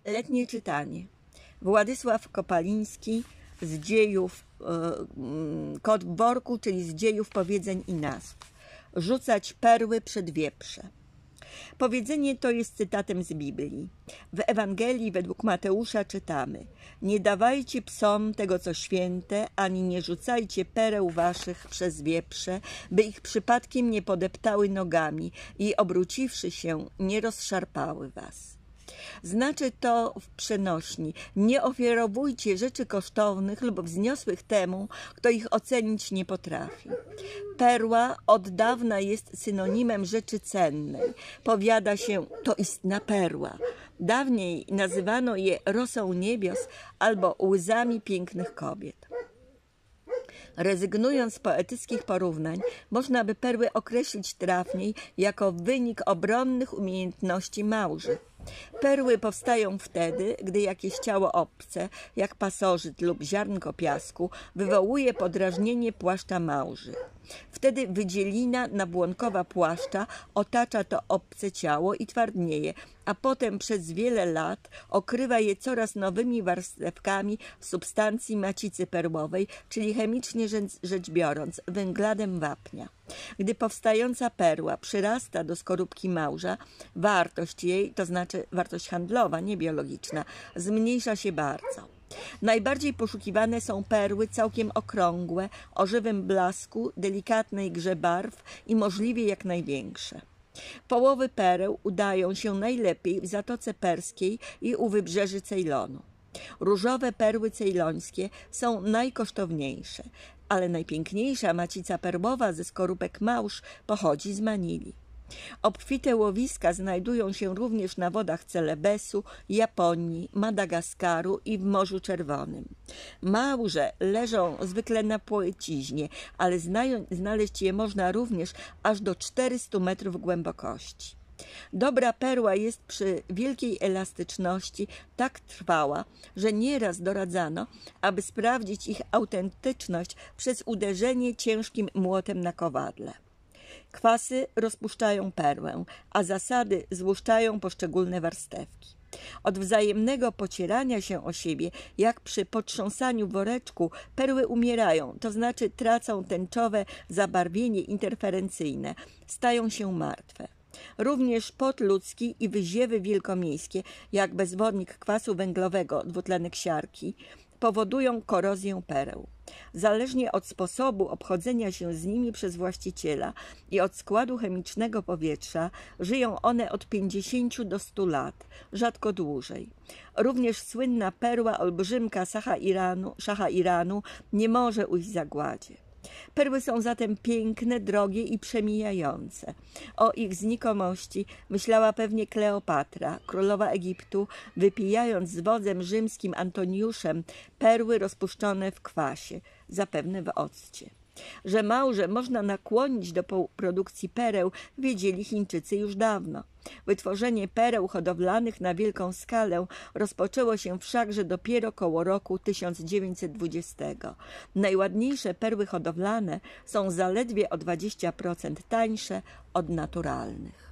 Letnie czytanie. Władysław Kopaliński z dziejów Kot w worku, czyli z dziejów powiedzeń i nazw. Rzucać perły przed wieprze. Powiedzenie to jest cytatem z Biblii. W Ewangelii według Mateusza czytamy: nie dawajcie psom tego, co święte, ani nie rzucajcie pereł waszych przez wieprze, by ich przypadkiem nie podeptały nogami i obróciwszy się, nie rozszarpały was. Znaczy to w przenośni: nie ofiarowujcie rzeczy kosztownych lub wzniosłych temu, kto ich ocenić nie potrafi. Perła od dawna jest synonimem rzeczy cennej. Powiada się: to istna perła. Dawniej nazywano je rosą niebios albo łzami pięknych kobiet. Rezygnując z poetyckich porównań, można by perły określić trafniej jako wynik obronnych umiejętności małży. Perły powstają wtedy, gdy jakieś ciało obce, jak pasożyt lub ziarnko piasku, wywołuje podrażnienie płaszcza małży. Wtedy wydzielina nabłonkowa płaszcza otacza to obce ciało i twardnieje, a potem przez wiele lat okrywa je coraz nowymi warstewkami substancji macicy perłowej, czyli chemicznie rzecz biorąc węgladem wapnia. Gdy powstająca perła przyrasta do skorupki małża, wartość jej, to znaczy wartość handlowa, nie biologiczna, zmniejsza się bardzo. Najbardziej poszukiwane są perły całkiem okrągłe, o żywym blasku, delikatnej grze barw i możliwie jak największe. Połowy pereł udają się najlepiej w Zatoce Perskiej i u wybrzeży Cejlonu. Różowe perły cejlońskie są najkosztowniejsze, ale najpiękniejsza macica perłowa ze skorupek małż pochodzi z Manili. Obfite łowiska znajdują się również na wodach Celebesu, Japonii, Madagaskaru i w Morzu Czerwonym. Małże leżą zwykle na płeciźnie, ale znaleźć je można również aż do 400 metrów głębokości. Dobra perła jest przy wielkiej elastyczności tak trwała, że nieraz doradzano, aby sprawdzić ich autentyczność przez uderzenie ciężkim młotem na kowadle. Kwasy rozpuszczają perłę, a zasady złuszczają poszczególne warstewki. Od wzajemnego pocierania się o siebie, jak przy potrząsaniu woreczku, perły umierają, to znaczy tracą tęczowe zabarwienie interferencyjne, stają się martwe. Również pot ludzki i wyziewy wielkomiejskie, jak bezwodnik kwasu węglowego, dwutlenek siarki, powodują korozję pereł. Zależnie od sposobu obchodzenia się z nimi przez właściciela i od składu chemicznego powietrza żyją one od 50 do 100 lat, rzadko dłużej. Również słynna perła olbrzymka szacha Iranu nie może ujść zagładzie. Perły są zatem piękne, drogie i przemijające. O ich znikomości myślała pewnie Kleopatra, królowa Egiptu, wypijając z wodzem rzymskim Antoniuszem perły rozpuszczone w kwasie, zapewne w occie. Że małże można nakłonić do produkcji pereł, wiedzieli Chińczycy już dawno. Wytworzenie pereł hodowlanych na wielką skalę rozpoczęło się wszakże dopiero koło roku 1920. Najładniejsze perły hodowlane są zaledwie o 20% tańsze od naturalnych.